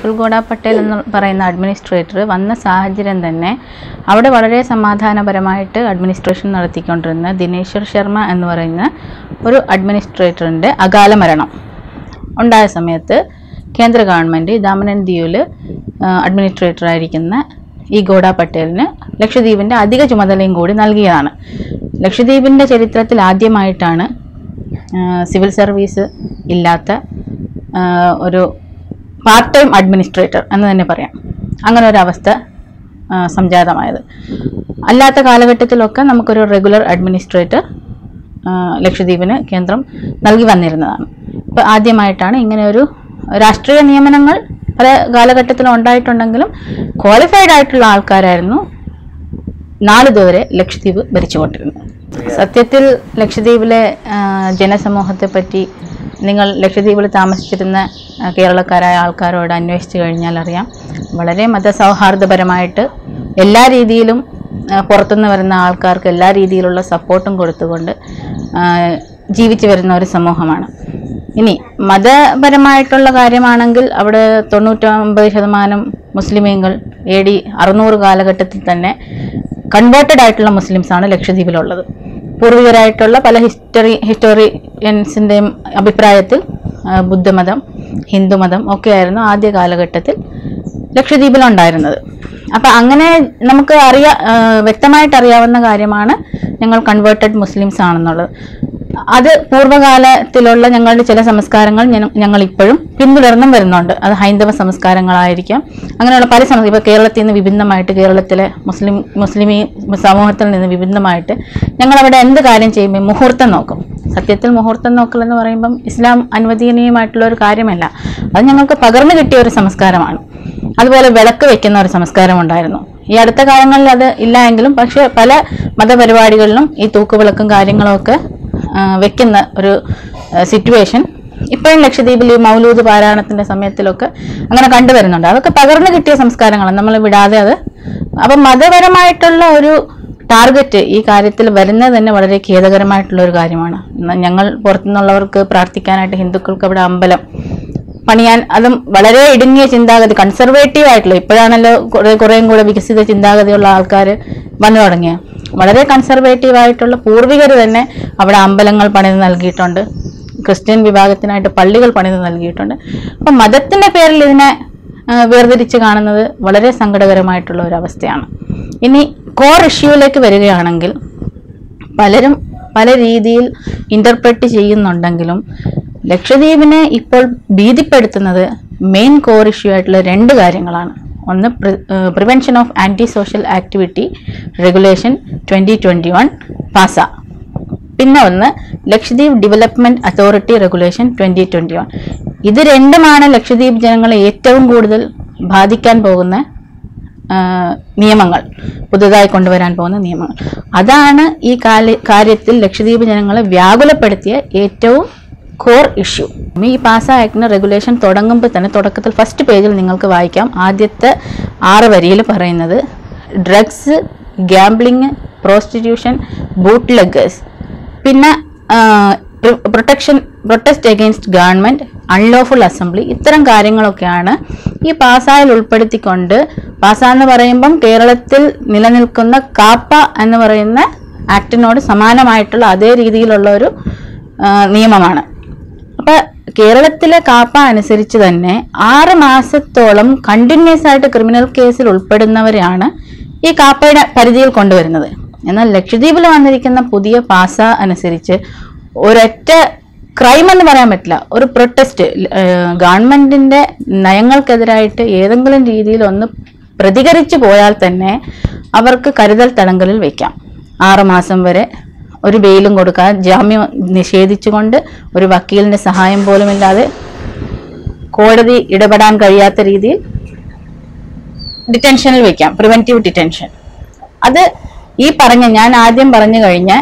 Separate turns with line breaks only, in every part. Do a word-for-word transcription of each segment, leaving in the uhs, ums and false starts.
പ്രഫുൽ ഗോഡ പട്ടേൽ എന്ന് പറയുന്ന അഡ്മിനിസ്ട്രേറ്റർ വന്ന സാഹചര്യം തന്നെ അവിടെ വളരെ സമാധാനപരമായിട്ട് അഡ്മിനിസ്ട്രേഷൻ നടത്തിക്കൊണ്ടിരുന്ന ദിനേശ്വർ ശർമ്മ എന്ന് പറയുന്ന ഒരു അഡ്മിനിസ്ട്രേറ്ററിൻ്റെ അകാല മരണം ഉണ്ടായ സമയത്ത് കേന്ദ്ര ഗവൺമെൻറ് ദാമൻ ആൻഡ് ദിയുവിൽ അഡ്മിനിസ്ട്രേറ്റർ ആയിരിക്കുന്ന ഈ ഗോഡ പട്ടേലിന് ലക്ഷദ്വീപിൻ്റെ അധിക ചുമതലയും കൂടി നൽകിയതാണ്. ലക്ഷദ്വീപിൻ്റെ ചരിത്രത്തിൽ ആദ്യമായിട്ടാണ് സിവിൽ സർവീസ് ഇല്ലാത്ത ഒരു പാർട്ട് ടൈം അഡ്മിനിസ്ട്രേറ്റർ എന്ന് തന്നെ പറയാം, അങ്ങനെ ഒരു അവസ്ഥ സംജാതമായത്. അല്ലാത്ത കാലഘട്ടത്തിലൊക്കെ നമുക്കൊരു റെഗുലർ അഡ്മിനിസ്ട്രേറ്റർ ലക്ഷദ്വീപിന് കേന്ദ്രം നൽകി വന്നിരുന്നതാണ്. ഇപ്പോൾ ആദ്യമായിട്ടാണ് ഇങ്ങനെ ഒരു രാഷ്ട്രീയ നിയമനങ്ങൾ പല കാലഘട്ടത്തിലും ഉണ്ടായിട്ടുണ്ടെങ്കിലും ക്വാളിഫൈഡ് ആയിട്ടുള്ള ആൾക്കാരായിരുന്നു നാളിതുവരെ ലക്ഷദ്വീപ് ഭരിച്ചുകൊണ്ടിരുന്നത്. സത്യത്തിൽ ലക്ഷദ്വീപിലെ ജനസമൂഹത്തെ പറ്റി നിങ്ങൾ ലക്ഷദ്വീപിൽ താമസിച്ചിരുന്ന കേരളക്കാരായ ആൾക്കാരോട് അന്വേഷിച്ച് കഴിഞ്ഞാൽ അറിയാം, വളരെ മതസൗഹാർദ്ദപരമായിട്ട് എല്ലാ രീതിയിലും പുറത്തുനിന്ന് വരുന്ന ആൾക്കാർക്ക് എല്ലാ രീതിയിലുള്ള സപ്പോർട്ടും കൊടുത്തുകൊണ്ട് ജീവിച്ചു വരുന്ന ഒരു സമൂഹമാണ്. ഇനി മതപരമായിട്ടുള്ള കാര്യമാണെങ്കിൽ അവിടെ തൊണ്ണൂറ്റൊമ്പത് ശതമാനം മുസ്ലിമീങ്ങൾ എ ഡി അറുന്നൂറ് കാലഘട്ടത്തിൽ തന്നെ കൺവേർട്ടഡ് ആയിട്ടുള്ള മുസ്ലിംസാണ് ലക്ഷദ്വീപിലുള്ളത്. പൂർവികരായിട്ടുള്ള പല ഹിസ്റ്ററി ഹിസ്റ്റോറിയൻസിൻ്റെയും അഭിപ്രായത്തിൽ ബുദ്ധമതം, ഹിന്ദുമതം ഒക്കെയായിരുന്നു ആദ്യ കാലഘട്ടത്തിൽ ലക്ഷദ്വീപിലുണ്ടായിരുന്നത്. അപ്പം അങ്ങനെ നമുക്ക് അറിയാ വ്യക്തമായിട്ട് അറിയാവുന്ന കാര്യമാണ് ഞങ്ങൾ കൺവേർട്ടഡ് മുസ്ലിംസ് ആണെന്നുള്ളത്. അത് പൂർവ്വകാലത്തിലുള്ള ഞങ്ങളുടെ ചില സംസ്കാരങ്ങൾ ഞങ്ങൾ ഇപ്പോഴും പിന്തുടർന്നും വരുന്നുണ്ട്. അത് ഹൈന്ദവ സംസ്കാരങ്ങളായിരിക്കാം, അങ്ങനെയുള്ള പല സംസ്കാരം. ഇപ്പോൾ കേരളത്തിൽ നിന്ന് വിഭിന്നമായിട്ട്, കേരളത്തിലെ മുസ്ലിം മുസ്ലിമീ സമൂഹത്തിൽ നിന്ന് വിഭിന്നമായിട്ട് ഞങ്ങളവിടെ എന്ത് കാര്യം ചെയ്യുമ്പോൾ മുഹൂർത്തം നോക്കും. സത്യത്തിൽ മുഹൂർത്തം നോക്കൽ എന്ന് പറയുമ്പം ഇസ്ലാം അനുവദനീയമായിട്ടുള്ള ഒരു കാര്യമല്ല, അത് ഞങ്ങൾക്ക് പകർന്നു കിട്ടിയ ഒരു സംസ്കാരമാണ്. അതുപോലെ വിളക്ക് വെക്കുന്ന ഒരു സംസ്കാരം ഉണ്ടായിരുന്നു. ഈ അടുത്ത കാലങ്ങളിൽ അത് ഇല്ല എങ്കിലും പക്ഷേ പല മതപരിപാടികളിലും ഈ തൂക്കുവിളക്കും കാര്യങ്ങളും ഒക്കെ വെക്കുന്ന ഒരു സിറ്റുവേഷൻ ഇപ്പോഴും ലക്ഷദ്വീപിൽ ഈ മൗലൂദ് പാരായണത്തിൻ്റെ സമയത്തിലൊക്കെ അങ്ങനെ കണ്ടുവരുന്നുണ്ട്. അതൊക്കെ പകർന്നു കിട്ടിയ സംസ്കാരങ്ങളാണ്, നമ്മൾ വിടാതെ അത്. അപ്പം മതപരമായിട്ടുള്ള ഒരു ടാർഗറ്റ് ഈ കാര്യത്തിൽ വരുന്നത് തന്നെ വളരെ ഖേദകരമായിട്ടുള്ള ഒരു കാര്യമാണ്. ഞങ്ങൾ പുറത്തുനിന്നുള്ളവർക്ക് പ്രാർത്ഥിക്കാനായിട്ട് ഹിന്ദുക്കൾക്ക് അവിടെ അമ്പലം പണിയാൻ, അതും വളരെ ഇടുങ്ങിയ ചിന്താഗതി, കൺസർവേറ്റീവ് ആയിട്ടുള്ള, ഇപ്പോഴാണല്ലോ കുറേ കുറേയും കൂടെ വികസിത ചിന്താഗതിയുള്ള ആൾക്കാർ വന്നു തുടങ്ങിയ, വളരെ കൺസർവേറ്റീവ് ആയിട്ടുള്ള പൂർവികർ തന്നെ അവിടെ അമ്പലങ്ങൾ പണിത് നൽകിയിട്ടുണ്ട്, ക്രിസ്ത്യൻ വിഭാഗത്തിനായിട്ട് പള്ളികൾ പണിത് നൽകിയിട്ടുണ്ട്. അപ്പം മതത്തിൻ്റെ പേരിൽ ഇതിനെ വേർതിരിച്ച് കാണുന്നത് വളരെ സങ്കടകരമായിട്ടുള്ള ഒരു അവസ്ഥയാണ്. ഇനി കോർ ഇഷ്യൂവിലേക്ക് വരികയാണെങ്കിൽ പലരും പല രീതിയിൽ ഇൻ്റർപ്രറ്റ് ചെയ്യുന്നുണ്ടെങ്കിലും ലക്ഷദ്വീപിനെ ഇപ്പോൾ ഭീതിപ്പെടുത്തുന്നത് മെയിൻ കോർ ഇഷ്യൂ ആയിട്ടുള്ള രണ്ട് കാര്യങ്ങളാണ്. ഒന്ന് prevention of anti social activity regulation twenty twenty one PASA, പിന്നെ ഒന്ന് Lakshadweep development authority regulation twenty twenty one. ഇത് രണ്ടുമാണ് ലക്ഷദ്വീപ് ജനങ്ങളെ ഏറ്റവും കൂടുതൽ ബാധിക്കാൻ പോകുന്ന നിയമങ്ങൾ, പുതുതായി കൊണ്ടുവരാൻ പോകുന്ന നിയമങ്ങൾ. അതാണ് ഈ കാര്യത്തിൽ ലക്ഷദ്വീപ് ജനങ്ങളെ വ്യാകുലപ്പെടുത്തിയ ഏറ്റവും കോർ ഇഷ്യൂ. ഈ പാസ ആക്ടിന് റെഗുലേഷൻ തുടങ്ങുമ്പോൾ തന്നെ തുടക്കത്തിൽ ഫസ്റ്റ് പേജിൽ നിങ്ങൾക്ക് വായിക്കാം. ആദ്യത്തെ ആറ് വരിയിൽ പറയുന്നത് drugs, gambling, prostitution, bootleggers, പിന്നെ protection protest against government, unlawful assembly, ഇത്തരം കാര്യങ്ങളൊക്കെയാണ് ഈ പാസയിൽ ഉൾപ്പെടുത്തിക്കൊണ്ട്, പാസ എന്ന് പറയുമ്പം കേരളത്തിൽ നിലനിൽക്കുന്ന കാപ്പ എന്ന് പറയുന്ന ആക്ടിനോട് സമാനമായിട്ടുള്ള അതേ രീതിയിലുള്ള ഒരു നിയമമാണ്. അപ്പം കേരളത്തിലെ കാപ്പ അനുസരിച്ച് തന്നെ ആറ് മാസത്തോളം കണ്ടിന്യൂസ് ആയിട്ട് ക്രിമിനൽ കേസിൽ ഉൾപ്പെടുന്നവരെയാണ് ഈ കാപ്പയുടെ പരിധിയിൽ കൊണ്ടുവരുന്നത്. എന്നാൽ ലക്ഷദ്വീപിൽ വന്നിരിക്കുന്ന പുതിയ പാസ അനുസരിച്ച് ഒരൊറ്റ ക്രൈം എന്ന് പറയാൻ പറ്റില്ല, ഒരു പ്രൊട്ടസ്റ്റ്, ഗവൺമെന്റിന്റെ നയങ്ങൾക്കെതിരായിട്ട് ഏതെങ്കിലും രീതിയിൽ ഒന്ന് പ്രതികരിച്ചു പോയാൽ തന്നെ അവർക്ക് കരുതൽ തടങ്കലിൽ വയ്ക്കാം. ആറുമാസം വരെ ഒരു ബെയിലും കൊടുക്കാൻ, ജാമ്യം നിഷേധിച്ചുകൊണ്ട് ഒരു വക്കീലിന്റെ സഹായം പോലുമില്ലാതെ കോടതി ഇടപെടാൻ കഴിയാത്ത രീതിയിൽ ഡിറ്റൻഷനിൽ വയ്ക്കാം, പ്രിവെന്റീവ് ഡിറ്റൻഷൻ. അത് ഈ പറഞ്ഞ ഞാൻ ആദ്യം പറഞ്ഞു കഴിഞ്ഞ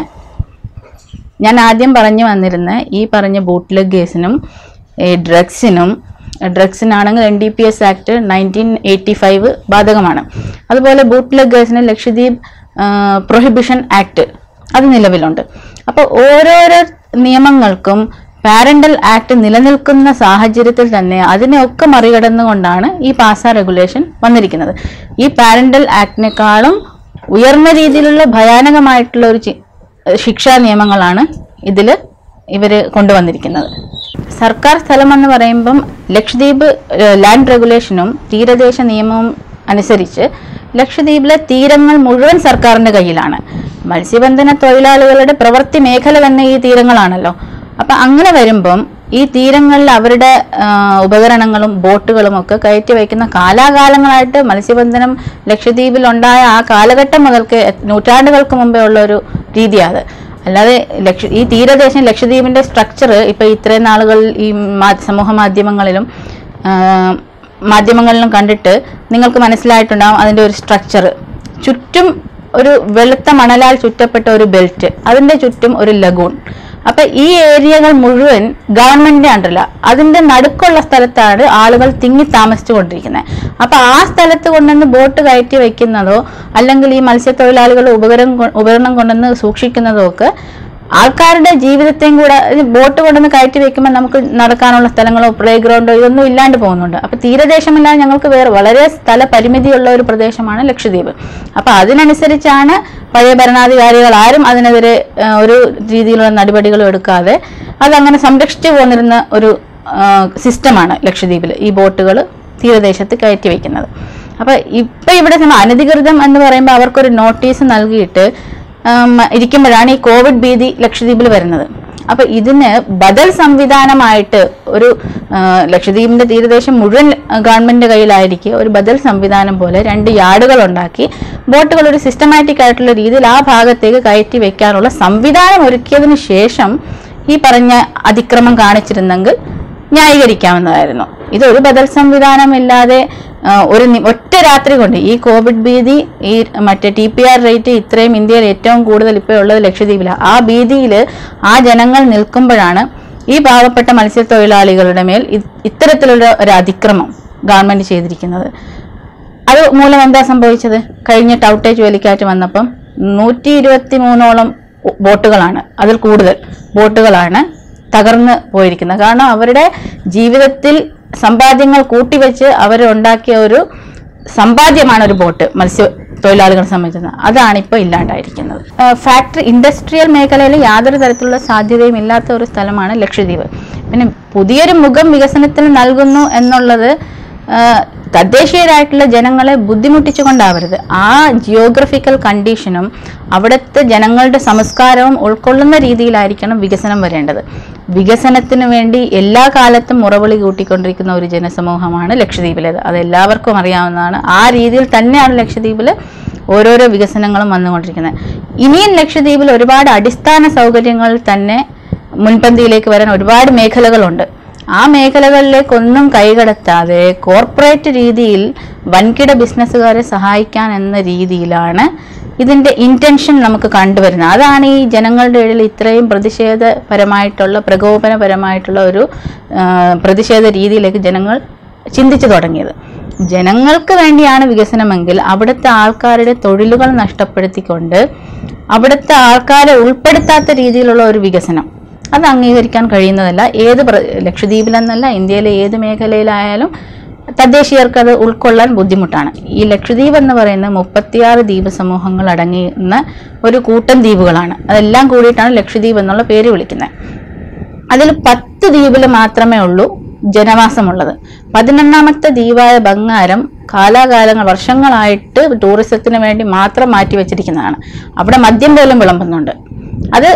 ഞാൻ ആദ്യം പറഞ്ഞു വന്നിരുന്ന ഈ പറഞ്ഞ ബൂട്ട് ലെഗ് കേസിനും ഡ്രഗ്സിനും, ഡ്രഗ്സിനാണെങ്കിൽ N D P S act nineteen eighty five ബാധകമാണ്. അതുപോലെ ബൂട്ട് ലെഗ് കേസിന് ലക്ഷദ്വീപ് പ്രൊഹിബിഷൻ ആക്ട് അത് നിലവിലുണ്ട്. അപ്പോൾ ഓരോരോ നിയമങ്ങൾക്കും പാരന്റൽ ആക്ട് നിലനിൽക്കുന്ന സാഹചര്യത്തിൽ തന്നെ അതിനെയൊക്കെ മറികടന്നുകൊണ്ടാണ് ഈ പാസ റെഗുലേഷൻ വന്നിരിക്കുന്നത്. ഈ പാരന്റൽ ആക്ടിനേക്കാളും ഉയർന്ന രീതിയിലുള്ള ഭയാനകമായിട്ടുള്ള ഒരു ശിക്ഷാ നിയമങ്ങളാണ് ഇതിൽ ഇവർ കൊണ്ടുവന്നിരിക്കുന്നത്. സർക്കാർ സ്ഥലം എന്ന് പറയുമ്പം ലക്ഷദ്വീപ് ലാൻഡ് റെഗുലേഷനും തീരദേശ നിയമവും അനുസരിച്ച് ലക്ഷദ്വീപിലെ തീരങ്ങൾ മുഴുവൻ സർക്കാരിന്റെ കയ്യിലാണ്. മത്സ്യബന്ധന തൊഴിലാളികളുടെ പ്രവൃത്തി മേഖല തന്നെ ഈ തീരങ്ങളാണല്ലോ. അപ്പൊ അങ്ങനെ വരുമ്പം ഈ തീരങ്ങളിൽ അവരുടെ ഉപകരണങ്ങളും ബോട്ടുകളും ഒക്കെ കയറ്റി വയ്ക്കുന്ന കാലാകാലങ്ങളായിട്ട് മത്സ്യബന്ധനം ലക്ഷദ്വീപിൽ ഉണ്ടായ ആ കാലഘട്ടം മുതൽക്ക് നൂറ്റാണ്ടുകൾക്ക് മുമ്പേ ഉള്ള ഒരു രീതിയാണ്. അല്ലാതെ ലക്ഷ ഈ തീരദേശം ലക്ഷദ്വീപിന്റെ സ്ട്രക്ചർ ഇപ്പൊ ഇത്രയും നാളുകൾ ഈ സമൂഹ മാധ്യമങ്ങളിലും മാധ്യമങ്ങളിലും കണ്ടിട്ട് നിങ്ങൾക്ക് മനസ്സിലായിട്ടുണ്ടാകും അതിന്റെ ഒരു സ്ട്രക്ചർ. ചുറ്റും ഒരു വെളുത്ത മണലാൽ ചുറ്റപ്പെട്ട ഒരു ബെൽറ്റ്, അതിന്റെ ചുറ്റും ഒരു ലഗൂൺ. അപ്പൊ ഈ ഏരിയകൾ മുഴുവൻ ഗവൺമെന്റിന്റെ അണ്ടറില്ല. അതിന്റെ നടുക്കുള്ള സ്ഥലത്താണ് ആളുകൾ തിങ്ങി താമസിച്ചു കൊണ്ടിരിക്കുന്നത്. അപ്പൊ ആ സ്ഥലത്ത് കൊണ്ടുവന്ന് ബോട്ട് കയറ്റി വെക്കുന്നതോ അല്ലെങ്കിൽ ഈ മത്സ്യത്തൊഴിലാളികൾ ഉപകരണം ഉപകരണം കൊണ്ടുവന്ന് സൂക്ഷിക്കുന്നതോ ഒക്കെ ആൾക്കാരുടെ ജീവിതത്തെയും കൂടെ, ബോട്ട് കൊണ്ടുവന്ന് കയറ്റി വെക്കുമ്പോൾ നമുക്ക് നടക്കാനുള്ള സ്ഥലങ്ങളോ പ്ലേ ഗ്രൗണ്ടോ ഇതൊന്നും ഇല്ലാണ്ട് പോകുന്നുണ്ട്. അപ്പൊ തീരദേശമില്ലാതെ ഞങ്ങൾക്ക് വേറെ വളരെ സ്ഥല പരിമിതിയുള്ള ഒരു പ്രദേശമാണ് ലക്ഷദ്വീപ്. അപ്പൊ അതിനനുസരിച്ചാണ് പഴയ ഭരണാധികാരികൾ ആരും അതിനെതിരെ ഒരു രീതിയിലുള്ള നടപടികളും എടുക്കാതെ അതങ്ങനെ സംരക്ഷിച്ചു പോന്നിരുന്ന ഒരു സിസ്റ്റമാണ് ലക്ഷദ്വീപിൽ ഈ ബോട്ടുകൾ തീരദേശത്ത് കയറ്റി വയ്ക്കുന്നത്. അപ്പൊ ഇപ്പൊ ഇവിടെ അനധികൃതം എന്ന് പറയുമ്പോൾ അവർക്കൊരു നോട്ടീസ് നൽകിയിട്ട് ഇരിക്കുമ്പോഴാണ് ഈ കോവിഡ് ഭീതി ലക്ഷദ്വീപിൽ വരുന്നത്. അപ്പൊ ഇതിന് ബദൽ സംവിധാനമായിട്ട് ഒരു ലക്ഷദ്വീപിന്റെ തീരദേശം മുഴുവൻ ഗവൺമെന്റിന്റെ കയ്യിലായിരിക്കും ഒരു ബദൽ സംവിധാനം പോലെ രണ്ട് യാർഡുകൾ ഉണ്ടാക്കി ബോട്ടുകൾ ഒരു സിസ്റ്റമാറ്റിക് ആയിട്ടുള്ള രീതിയിൽ ആ ഭാഗത്തേക്ക് കയറ്റി വെക്കാനുള്ള സംവിധാനം ഒരുക്കിയതിനു ശേഷം ഈ പറഞ്ഞ അതിക്രമം കാണിച്ചിരുന്നെങ്കിൽ ന്യായീകരിക്കാവുന്നതായിരുന്നു. ഇതൊരു ബദൽ സംവിധാനം ഇല്ലാതെ ഒരു ഒറ്റ രാത്രി കൊണ്ട് ഈ കോവിഡ് ഭീതി, ഈ മറ്റേ ടി പി ആർ റേറ്റ് ഇത്രയും ഇന്ത്യയിൽ ഏറ്റവും കൂടുതൽ ഇപ്പോൾ ഉള്ളത് ലക്ഷദ്വീപിലാണ്. ആ ഭീതിയിൽ ആ ജനങ്ങൾ നിൽക്കുമ്പോഴാണ് ഈ പാവപ്പെട്ട മത്സ്യത്തൊഴിലാളികളുടെ മേൽ ഇത്തരത്തിലുള്ള ഒരു അതിക്രമം ഗവൺമെന്റ് ചെയ്തിരിക്കുന്നത്. അത് മൂലം എന്താ സംഭവിച്ചത്? കഴിഞ്ഞ ടൗട്ടേജ് ചുഴലിക്കാറ്റ് വന്നപ്പം നൂറ്റി ഇരുപത്തി മൂന്നോളം ബോട്ടുകളാണ്, അതിൽ കൂടുതൽ ബോട്ടുകളാണ് തകർന്ന് പോയിരിക്കുന്നത്. കാരണം അവരുടെ ജീവിതത്തിൽ സമ്പാദ്യങ്ങൾ കൂട്ടിവെച്ച് അവരുണ്ടാക്കിയ ഒരു സമ്പാദ്യമാണ് ഒരു ബോട്ട് മത്സ്യ തൊഴിലാളികളെ സംബന്ധിച്ചത്. അതാണ് ഇപ്പോൾ ഇല്ലാണ്ടായിരിക്കുന്നത്. ഫാക്ടറി ഇൻഡസ്ട്രിയൽ മേഖലയിൽ യാതൊരു തരത്തിലുള്ള സാധ്യതയും ഇല്ലാത്ത ഒരു സ്ഥലമാണ് ലക്ഷദ്വീപ്. പിന്നെ പുതിയൊരു മുഖം വികസനത്തിന് നൽകുന്നു എന്നുള്ളത് തദ്ദേശീയരായിട്ടുള്ള ജനങ്ങളെ ബുദ്ധിമുട്ടിച്ചുകൊണ്ടാവരുത്. ആ ജിയോഗ്രഫിക്കൽ കണ്ടീഷനും അവിടുത്തെ ജനങ്ങളുടെ സംസ്കാരവും ഉൾക്കൊള്ളുന്ന രീതിയിലായിരിക്കണം വികസനം വരേണ്ടത്. വികസനത്തിന് വേണ്ടി എല്ലാ കാലത്തും മുറവിളി കൂട്ടിക്കൊണ്ടിരിക്കുന്ന ഒരു ജനസമൂഹമാണ് ലക്ഷദ്വീപിലേത്. അത് എല്ലാവർക്കും അറിയാവുന്നതാണ്. ആ രീതിയിൽ തന്നെയാണ് ലക്ഷദ്വീപിൽ ഓരോരോ വികസനങ്ങളും വന്നുകൊണ്ടിരിക്കുന്നത്. ഇനിയും ലക്ഷദ്വീപിൽ ഒരുപാട് അടിസ്ഥാന സൗകര്യങ്ങൾ തന്നെ മുൻപന്തിയിലേക്ക് വരാൻ ഒരുപാട് മേഖലകളുണ്ട്. ആ മേഖലകളിലേക്കൊന്നും കൈകടത്താതെ കോർപ്പറേറ്റ് രീതിയിൽ വൻകിട ബിസിനസ്സുകാരെ സഹായിക്കാൻ എന്ന രീതിയിലാണ് ഇതിന്റെ ഇന്റൻഷൻ നമുക്ക് കണ്ടുവരുന്നത്. അതാണ് ഈ ജനങ്ങളുടെ ഇടയിൽ ഇത്രയും പ്രതിഷേധപരമായിട്ടുള്ള പ്രകോപനപരമായിട്ടുള്ള ഒരു പ്രതിഷേധ രീതിയിലേക്ക് ജനങ്ങൾ ചിന്തിച്ചു തുടങ്ങിയത്. ജനങ്ങൾക്ക് വേണ്ടിയാണ് വികസനമെങ്കിൽ അവിടുത്തെ ആൾക്കാരുടെ തൊഴിലുകൾ നഷ്ടപ്പെടുത്തിക്കൊണ്ട് അവിടുത്തെ ആൾക്കാരെ ഉൾപ്പെടുത്താത്ത രീതിയിലുള്ള ഒരു വികസനം അത് അംഗീകരിക്കാൻ കഴിയുന്നതല്ല. ഏത് ലക്ഷദ്വീപിലെന്നല്ല, ഇന്ത്യയിലെ ഏത് മേഖലയിലായാലും തദ്ദേശീയർക്ക് അത് ഉൾക്കൊള്ളാൻ ബുദ്ധിമുട്ടാണ്. ഈ ലക്ഷദ്വീപ് എന്ന് പറയുന്ന മുപ്പത്തിയാറ് ദ്വീപ് സമൂഹങ്ങൾ അടങ്ങിയുന്ന ഒരു കൂട്ടം ദ്വീപുകളാണ്. അതെല്ലാം കൂടിയിട്ടാണ് ലക്ഷദ്വീപ് എന്നുള്ള പേര് വിളിക്കുന്നത്. അതിൽ പത്ത് ദ്വീപിൽ മാത്രമേ ഉള്ളൂ ജനവാസമുള്ളത്. പതിനൊന്നാമത്തെ ദ്വീപായ ബംഗാരം കാലാകാലങ്ങൾ വർഷങ്ങളായിട്ട് ടൂറിസത്തിന് വേണ്ടി മാത്രം മാറ്റി വെച്ചിരിക്കുന്നതാണ്. അവിടെ മദ്യം പോലും വിളമ്പുന്നുണ്ട്. അത്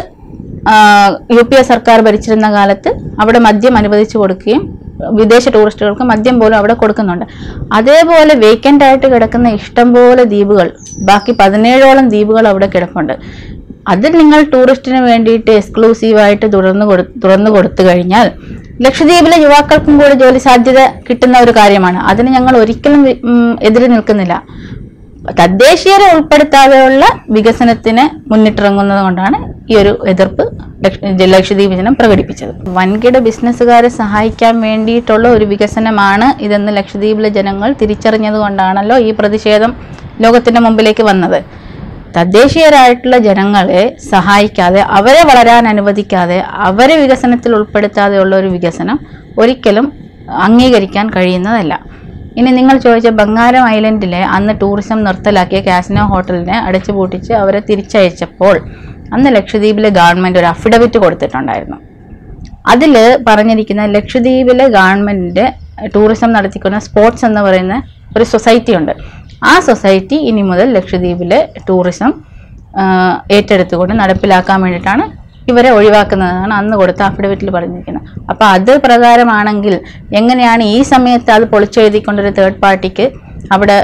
യു പി എ സർക്കാർ ഭരിച്ചിരുന്ന കാലത്ത് അവിടെ മദ്യം അനുവദിച്ചു കൊടുക്കുകയും വിദേശ ടൂറിസ്റ്റുകൾക്ക് മദ്യം പോലും അവിടെ കൊടുക്കുന്നുണ്ട്. അതേപോലെ വേക്കൻ്റ് ആയിട്ട് കിടക്കുന്ന ഇഷ്ടംപോലെ ദ്വീപുകൾ, ബാക്കി പതിനേഴോളം ദ്വീപുകൾ അവിടെ കിടപ്പുണ്ട്. അത് നിങ്ങൾ ടൂറിസ്റ്റിന് വേണ്ടിയിട്ട് എക്സ്ക്ലൂസീവായിട്ട് തുറന്നു കൊടു തുറന്നു കൊടുത്തു കഴിഞ്ഞാൽ ലക്ഷദ്വീപിലെ യുവാക്കൾക്കും കൂടി ജോലി സാധ്യത കിട്ടുന്ന ഒരു കാര്യമാണ്. അതിന് ഞങ്ങൾ ഒരിക്കലും എതിര് നിൽക്കുന്നില്ല. തദ്ദേശീയരെ ഉൾപ്പെടുത്താതെയുള്ള വികസനത്തിന് മുന്നിട്ടിറങ്ങുന്നത് കൊണ്ടാണ് ഈ ഒരു എതിർപ്പ് ലക്ഷദ്വീപ് ജനം പ്രകടിപ്പിച്ചത്. വൻകിട ബിസിനസ്സുകാരെ സഹായിക്കാൻ വേണ്ടിയിട്ടുള്ള ഒരു വികസനമാണ് ഇതെന്ന് ലക്ഷദ്വീപിലെ ജനങ്ങൾ തിരിച്ചറിഞ്ഞത് കൊണ്ടാണല്ലോ ഈ പ്രതിഷേധം ലോകത്തിന്റെ മുമ്പിലേക്ക് വന്നത്. തദ്ദേശീയരായിട്ടുള്ള ജനങ്ങളെ സഹായിക്കാതെ, അവരെ വളരാൻ അനുവദിക്കാതെ, അവരെ വികസനത്തിൽ ഉൾപ്പെടുത്താതെയുള്ള ഒരു വികസനം ഒരിക്കലും അംഗീകരിക്കാൻ കഴിയുന്നതല്ല. ഇനി നിങ്ങൾ ചോദിച്ച ബംഗാരം ഐലൻഡിലെ അന്ന് ടൂറിസം നിർത്തലാക്കിയ കാസിനോ ഹോട്ടലിനെ അടച്ചുപൂട്ടിച്ച് അവരെ തിരിച്ചയച്ചപ്പോൾ അന്ന് ലക്ഷദ്വീപിലെ ഗവൺമെൻറ് ഒരു അഫിഡവിറ്റ് കൊടുത്തിട്ടുണ്ടായിരുന്നു. അതിൽ പറഞ്ഞിരിക്കുന്ന ലക്ഷദ്വീപിലെ ഗവൺമെൻറ്റിൻ്റെ ടൂറിസം നടത്തിക്കുന്ന സ്പോർട്സ് എന്ന് പറയുന്ന ഒരു സൊസൈറ്റി ഉണ്ട്. ആ സൊസൈറ്റി ഇനി മുതൽ ലക്ഷദ്വീപിലെ ടൂറിസം ഏറ്റെടുത്തുകൊണ്ട് നടപ്പിലാക്കാൻ വേണ്ടിയിട്ടാണ് ഇവരെ ഒഴിവാക്കുന്നതാണ് അന്ന് കൊടുത്ത അഫിഡവിറ്റിൽ പറഞ്ഞിരിക്കുന്നത്. അപ്പോൾ അത് പ്രകാരമാണെങ്കിൽ എങ്ങനെയാണ് ഈ സമയത്ത് അത് പൊളിച്ചെഴുതിക്കൊണ്ടൊരു തേർഡ് പാർട്ടിക്ക് അവിടെ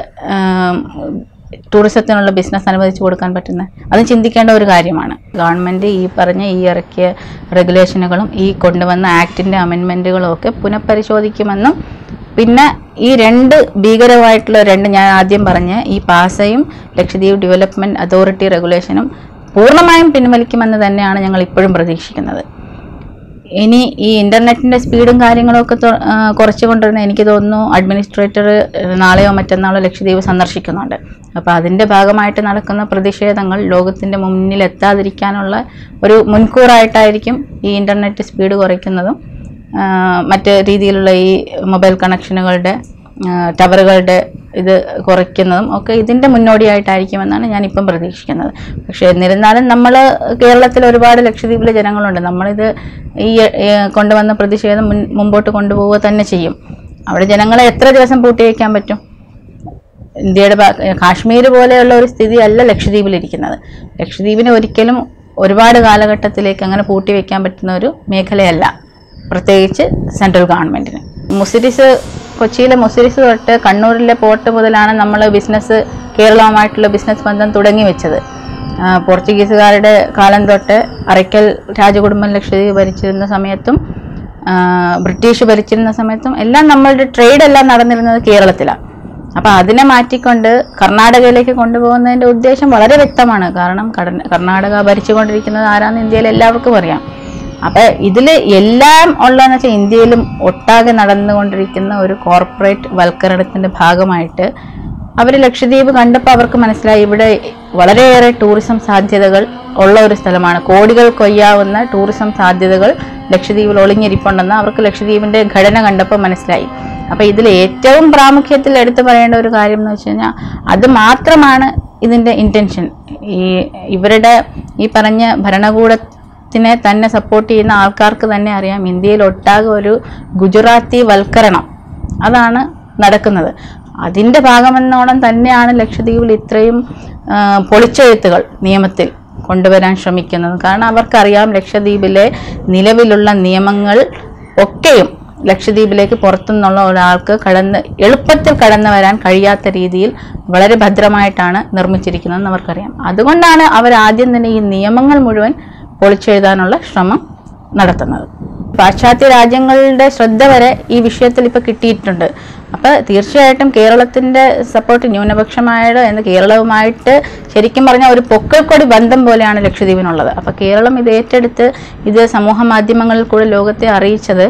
ടൂറിസത്തിനുള്ള ബിസിനസ് അനുവദിച്ചു കൊടുക്കാൻ പറ്റുന്നത്? അത് ചിന്തിക്കേണ്ട ഒരു കാര്യമാണ്. ഗവൺമെൻറ് ഈ പറഞ്ഞ ഈ ഇറക്കിയ റെഗുലേഷനുകളും ഈ കൊണ്ടുവന്ന ആക്ടിൻ്റെ അമെൻമെൻറ്റുകളും ഒക്കെ പുനഃപരിശോധിക്കുമെന്നും, പിന്നെ ഈ രണ്ട് ഭീകരമായിട്ടുള്ള രണ്ട് ഞാൻ ആദ്യം പറഞ്ഞ ഈ പാസയും ലക്ഷദ്വീപ് ഡെവലപ്മെൻറ്റ് അതോറിറ്റി റെഗുലേഷനും പൂർണ്ണമായും പിൻവലിക്കുമെന്ന് തന്നെയാണ് ഞങ്ങൾ ഇപ്പോഴും പ്രതീക്ഷിക്കുന്നത്. ഇനി ഈ ഇൻ്റർനെറ്റിൻ്റെ സ്പീഡും കാര്യങ്ങളൊക്കെ കുറച്ച് കൊണ്ടുവരുന്ന എനിക്ക് തോന്നുന്നു അഡ്മിനിസ്ട്രേറ്റർ നാളെയോ മറ്റന്നാളോ ലക്ഷദ്വീപ് സന്ദർശിക്കുന്നുണ്ട്. അപ്പോൾ അതിൻ്റെ ഭാഗമായിട്ട് നടക്കുന്ന പ്രതിഷേധങ്ങൾ ലോകത്തിൻ്റെ മുന്നിലെത്താതിരിക്കാനുള്ള ഒരു മുൻകൂറായിട്ടായിരിക്കും ഈ ഇൻ്റർനെറ്റ് സ്പീഡ് കുറയ്ക്കുന്നതും മറ്റ് രീതിയിലുള്ള ഈ മൊബൈൽ കണക്ഷനുകളുടെ ടവറുകളുടെ ഇത് കുറയ്ക്കുന്നതും ഒക്കെ ഇതിൻ്റെ മുന്നോടിയായിട്ടായിരിക്കുമെന്നാണ് ഞാനിപ്പം പ്രതീക്ഷിക്കുന്നത്. പക്ഷേ എന്നിരുന്നാലും നമ്മൾ കേരളത്തിൽ ഒരുപാട് ലക്ഷദ്വീപിലെ ജനങ്ങളുണ്ട്. നമ്മളിത് ഈ കൊണ്ടുവന്ന പ്രതിഷേധം മുൻ മുമ്പോട്ട് കൊണ്ടുപോവുക തന്നെ ചെയ്യും. അവിടെ ജനങ്ങളെ എത്ര ദിവസം പൂട്ടി വയ്ക്കാൻ പറ്റും? ഇന്ത്യയുടെ കാശ്മീർ പോലെയുള്ള ഒരു സ്ഥിതി അല്ല ലക്ഷദ്വീപിലിരിക്കുന്നത്. ലക്ഷദ്വീപിനെ ഒരിക്കലും ഒരുപാട് കാലഘട്ടത്തിലേക്ക് അങ്ങനെ പൂട്ടി വയ്ക്കാൻ പറ്റുന്ന ഒരു മേഖലയല്ല, പ്രത്യേകിച്ച് സെൻട്രൽ ഗവൺമെൻറ്റിന്. മുസിരിസ് കൊച്ചിയിലെ മുസിരിസ് തൊട്ട് കണ്ണൂരിലെ പോർട്ട് മുതലാണ് നമ്മൾ ബിസിനസ് കേരളവുമായിട്ടുള്ള ബിസിനസ് ബന്ധം തുടങ്ങി വെച്ചത്. പോർച്ചുഗീസുകാരുടെ കാലം തൊട്ട് അറയ്ക്കൽ രാജകുടുംബം ലക്ഷദ്വീപ് ഭരിച്ചിരുന്ന സമയത്തും ബ്രിട്ടീഷ് ഭരിച്ചിരുന്ന സമയത്തും എല്ലാം നമ്മളുടെ ട്രേഡ് എല്ലാം നടന്നിരുന്നത് കേരളത്തിലാണ്. അപ്പോൾ അതിനെ മാറ്റിക്കൊണ്ട് കർണാടകയിലേക്ക് കൊണ്ടുപോകുന്നതിൻ്റെ ഉദ്ദേശം വളരെ വ്യക്തമാണ്. കാരണം കർണാടക ഭരിച്ചുകൊണ്ടിരിക്കുന്നത് ആരാന്ന് ഇന്ത്യയിൽ എല്ലാവർക്കും അറിയാം. അപ്പം ഇതിൽ എല്ലാം ഉള്ളതെന്ന് വെച്ചാൽ ഇന്ത്യയിലും ഒട്ടാകെ നടന്നുകൊണ്ടിരിക്കുന്ന ഒരു കോർപ്പറേറ്റ് വൽക്കരണത്തിൻ്റെ ഭാഗമായിട്ട് അവർ ലക്ഷദ്വീപ് കണ്ടപ്പോൾ അവർക്ക് മനസ്സിലായി ഇവിടെ വളരെയേറെ ടൂറിസം സാധ്യതകൾ ഉള്ള ഒരു സ്ഥലമാണ്. കോടികൾ കൊയ്യാവുന്ന ടൂറിസം സാധ്യതകൾ ലക്ഷദ്വീപിൽ ഒളിഞ്ഞിരിപ്പുണ്ടെന്ന് അവർക്ക് ലക്ഷദ്വീപിൻ്റെ ഘടന കണ്ടപ്പോൾ മനസ്സിലായി. അപ്പോൾ ഇതിൽ ഏറ്റവും പ്രാമുഖ്യത്തിൽ എടുത്തു പറയേണ്ട ഒരു കാര്യം എന്ന് വെച്ച് കഴിഞ്ഞാൽ അത് മാത്രമാണ് ഇതിൻ്റെ ഇൻറ്റൻഷൻ. ഈ ഇവരുടെ ഈ പറഞ്ഞ ഭരണകൂടത്തിനെ തന്നെ സപ്പോർട്ട് ചെയ്യുന്ന ആൾക്കാർക്ക് തന്നെ അറിയാം ഇന്ത്യയിൽ ഒട്ടാകെ ഒരു ഗുജറാത്തി വൽക്കരണം അതാണ് നടക്കുന്നത്. അതിൻ്റെ ഭാഗമെന്നോണം തന്നെയാണ് ലക്ഷദ്വീപിൽ ഇത്രയും പൊളിച്ചെഴുത്തുകൾ നിയമത്തിൽ കൊണ്ടുവരാൻ ശ്രമിക്കുന്നത്. കാരണം അവർക്കറിയാം ലക്ഷദ്വീപിലെ നിലവിലുള്ള നിയമങ്ങൾ ഒക്കെയും ലക്ഷദ്വീപിലേക്ക് പുറത്തുനിന്നുള്ള ഒരാൾക്ക് കടന്ന് എളുപ്പത്തിൽ കടന്നു വരാൻ കഴിയാത്ത രീതിയിൽ വളരെ ഭദ്രമായിട്ടാണ് നിർമ്മിച്ചിരിക്കുന്നതെന്ന് അവർക്കറിയാം. അതുകൊണ്ടാണ് അവർ ആദ്യം തന്നെ ഈ നിയമങ്ങൾ മുഴുവൻ പൊളിച്ചെഴുതാനുള്ള ശ്രമം നടത്തുന്നത്. പാശ്ചാത്യ രാജ്യങ്ങളുടെ ശ്രദ്ധ വരെ ഈ വിഷയത്തിൽ ഇപ്പോൾ കിട്ടിയിട്ടുണ്ട്. അപ്പോൾ തീർച്ചയായിട്ടും കേരളത്തിൻ്റെ സപ്പോർട്ട് ന്യൂനപക്ഷമായത് എന്ന് കേരളവുമായിട്ട് ശരിക്കും പറഞ്ഞാൽ ഒരു പൊക്കിൾക്കൊടി ബന്ധം പോലെയാണ് ലക്ഷദ്വീപിനുള്ളത്. അപ്പോൾ കേരളം ഇത് ഏറ്റെടുത്ത് ഇത് സമൂഹ മാധ്യമങ്ങളിൽ കൂടെ ലോകത്തെ അറിയിച്ചത്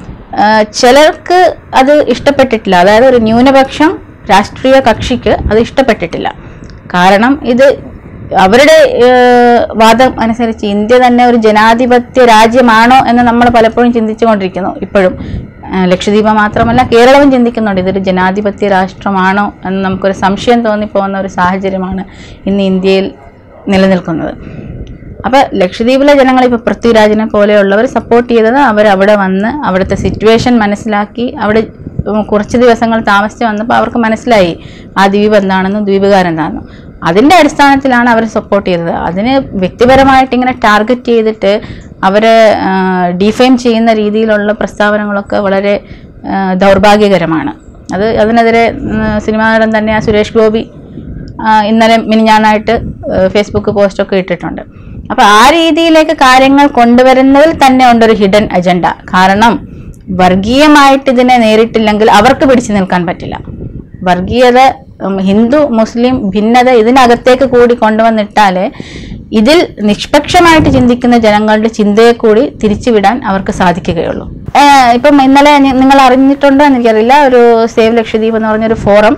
ചിലർക്ക് അത് ഇഷ്ടപ്പെട്ടിട്ടില്ല. അതായത് ഒരു ന്യൂനപക്ഷം രാഷ്ട്രീയ കക്ഷിക്ക് അത് ഇഷ്ടപ്പെട്ടിട്ടില്ല. കാരണം ഇത് അവരുടെ വാദം അനുസരിച്ച് ഇന്ത്യ തന്നെ ഒരു ജനാധിപത്യ രാജ്യമാണോ എന്ന് നമ്മൾ പലപ്പോഴും ചിന്തിച്ചു കൊണ്ടിരിക്കുന്നു. ഇപ്പോഴും ലക്ഷദ്വീപ് മാത്രമല്ല കേരളവും ചിന്തിക്കുന്നുണ്ട് ഇതൊരു ജനാധിപത്യ രാഷ്ട്രമാണോ എന്ന് നമുക്കൊരു സംശയം തോന്നിപ്പോകുന്ന ഒരു സാഹചര്യമാണ് ഇന്ന് ഇന്ത്യയിൽ നിലനിൽക്കുന്നത്. അപ്പോൾ ലക്ഷദ്വീപിലെ ജനങ്ങൾ ഇപ്പോൾ പൃഥ്വിരാജിനെ പോലെയുള്ളവർ സപ്പോർട്ട് ചെയ്തത് അവരവിടെ വന്ന് അവിടുത്തെ സിറ്റുവേഷൻ മനസ്സിലാക്കി അവിടെ കുറച്ച് ദിവസങ്ങൾ താമസിച്ച് വന്നപ്പോൾ അവർക്ക് മനസ്സിലായി ആ ദ്വീപ് എന്താണെന്നും ദ്വീപുകാരെന്താണെന്നും. അതിൻ്റെ അടിസ്ഥാനത്തിലാണ് അവർ സപ്പോർട്ട് ചെയ്തത്. അതിന് വ്യക്തിപരമായിട്ട് ഇങ്ങനെ ടാർഗറ്റ് ചെയ്തിട്ട് അവരെ ഡിഫൈം ചെയ്യുന്ന രീതിയിലുള്ള പ്രസ്താവനകളൊക്കെ വളരെ ദൗർഭാഗ്യകരമാണ്. അത് അതിനെതിരെ സിനിമാ നടൻ തന്നെ ആ സുരേഷ് ഗോപി ഇന്നലെ മിനിഞ്ഞാന്നായിട്ട് ഫേസ്ബുക്ക് പോസ്റ്റൊക്കെ ഇട്ടിട്ടുണ്ട്. അപ്പോൾ ആ രീതിയിലേക്ക് കാര്യങ്ങൾ കൊണ്ടുവരുന്നതിൽ തന്നെ ഉണ്ടൊരു ഹിഡൻ അജണ്ട. കാരണം വർഗീയമായിട്ട് ഇതിനെ നേരിട്ടില്ലെങ്കിൽ അവർക്ക് പിടിച്ചു നിൽക്കാൻ പറ്റില്ല. വർഗീയത, ഹിന്ദു മുസ്ലിം ഭിന്നത ഇതിനകത്തേക്ക് കൂടി കൊണ്ടുവന്നിട്ടാലേ ഇതിൽ നിഷ്പക്ഷമായിട്ട് ചിന്തിക്കുന്ന ജനങ്ങളുടെ ചിന്തയെ കൂടി തിരിച്ചുവിടാൻ അവർക്ക് സാധിക്കുകയുള്ളൂ. ഇപ്പം ഇന്നലെ നിങ്ങൾ അറിഞ്ഞിട്ടുണ്ടോ എന്ന് എനിക്കറിയില്ല, ഒരു സേവ് ലക്ഷദ്വീപ് എന്ന് പറഞ്ഞൊരു ഫോറം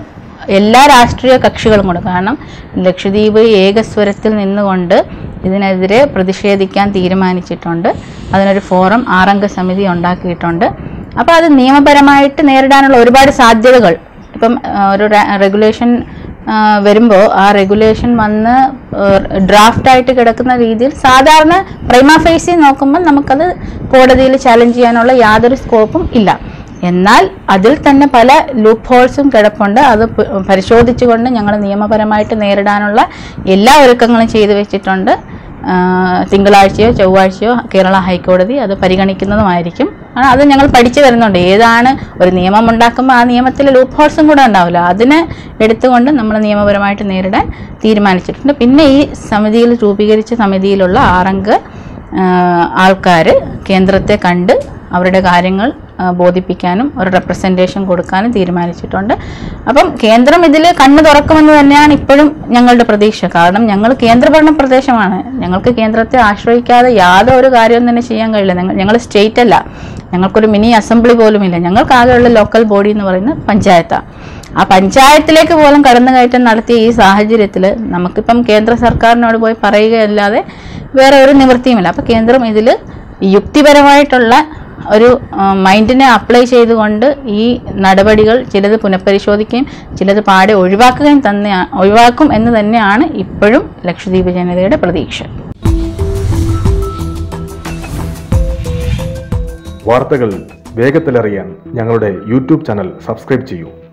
എല്ലാ രാഷ്ട്രീയ കക്ഷികളും കൂടെ, കാരണം ലക്ഷദ്വീപ് ഏകസ്വരത്തിൽ നിന്നുകൊണ്ട് ഇതിനെതിരെ പ്രതിഷേധിക്കാൻ തീരുമാനിച്ചിട്ടുണ്ട്. അതിനൊരു ഫോറം ആറംഗ സമിതി ഉണ്ടാക്കിയിട്ടുണ്ട്. അപ്പോൾ അത് നിയമപരമായിട്ട് നേരിടാനുള്ള ഒരുപാട് സാധ്യതകൾ, ഇപ്പം ഒരു റെഗുലേഷൻ വരുമ്പോൾ ആ റെഗുലേഷൻ വന്ന് ഡ്രാഫ്റ്റായിട്ട് കിടക്കുന്ന രീതിയിൽ സാധാരണ പ്രൈമ ഫേസി നോക്കുമ്പോൾ നമുക്കത് കോടതിയിൽ ചാലഞ്ച് ചെയ്യാനുള്ള യാതൊരു സ്കോപ്പും ഇല്ല. എന്നാൽ അതിൽ തന്നെ പല ലൂപ്പ് ഹോൾസും കിടപ്പുണ്ട്. അത് പരിശോധിച്ചുകൊണ്ട് ഞങ്ങൾ നിയമപരമായിട്ട് നേരിടാനുള്ള എല്ലാ ഒരുക്കങ്ങളും ചെയ്തു വെച്ചിട്ടുണ്ട്. തിങ്കളാഴ്ചയോ ചൊവ്വാഴ്ചയോ കേരള ഹൈക്കോടതി അത് പരിഗണിക്കുന്നതുമായിരിക്കും. അത് ഞങ്ങൾ പഠിച്ചു വരുന്നുണ്ട്. ഏതാണ് ഒരു നിയമം ഉണ്ടാക്കുമ്പോൾ ആ നിയമത്തിൽ ലൂപ്പ് ഹോൾസും കൂടെ ഉണ്ടാവില്ല. അതിനെ എടുത്തുകൊണ്ട് നമ്മൾ നിയമപരമായിട്ട് നേരിടാൻ തീരുമാനിച്ചിട്ടുണ്ട്. പിന്നെ ഈ സമിതിയിൽ രൂപീകരിച്ച സമിതിയിലുള്ള ആറംഗ ആൾക്കാർ കേന്ദ്രത്തെ കണ്ട് അവരുടെ കാര്യങ്ങൾ ബോധിപ്പിക്കാനും ഒരു റെപ്രസെൻറ്റേഷൻ കൊടുക്കാനും തീരുമാനിച്ചിട്ടുണ്ട്. അപ്പം കേന്ദ്രം ഇതിൽ കണ്ണു തുറക്കുമെന്ന് തന്നെയാണ് ഇപ്പോഴും ഞങ്ങളുടെ പ്രതീക്ഷ. കാരണം ഞങ്ങൾ കേന്ദ്രഭരണ പ്രദേശമാണ്. ഞങ്ങൾക്ക് കേന്ദ്രത്തെ ആശ്രയിക്കാതെ യാതൊരു കാര്യവും തന്നെ ചെയ്യാൻ കഴിയില്ല. ഞങ്ങൾ സ്റ്റേറ്റ് അല്ല, ഞങ്ങൾക്കൊരു മിനി അസംബ്ലി പോലും ഇല്ല. ഞങ്ങൾക്ക് ആകെയുള്ള ലോക്കൽ ബോഡി എന്ന് പറയുന്നത് പഞ്ചായത്താണ്. ആ പഞ്ചായത്തിലേക്ക് പോലും കടന്നുകയറ്റം നടത്തിയ ഈ സാഹചര്യത്തിൽ നമുക്കിപ്പം കേന്ദ്ര സർക്കാരിനോട് പോയി പറയുകയല്ലാതെ വേറെ ഒരു നിവൃത്തിയുമില്ല. അപ്പോൾ കേന്ദ്രം ഇതിൽ യുക്തിപരമായിട്ടുള്ള ഒരു മൈൻഡിനെ അപ്ലൈ ചെയ്തുകൊണ്ട് ഈ നടപടികൾ ചിലത് പുനഃപരിശോധിക്കുകയും ചിലത് പാടെ ഒഴിവാക്കുകയും തന്നെ ഒഴിവാക്കും എന്ന് തന്നെയാണ് ഇപ്പോഴും ലക്ഷദ്വീപ് ജനതയുടെ പ്രതീക്ഷ.
വാർത്തകൾ വേഗത്തിലറിയാൻ ഞങ്ങളുടെ യൂട്യൂബ് ചാനൽ സബ്സ്ക്രൈബ് ചെയ്യൂ.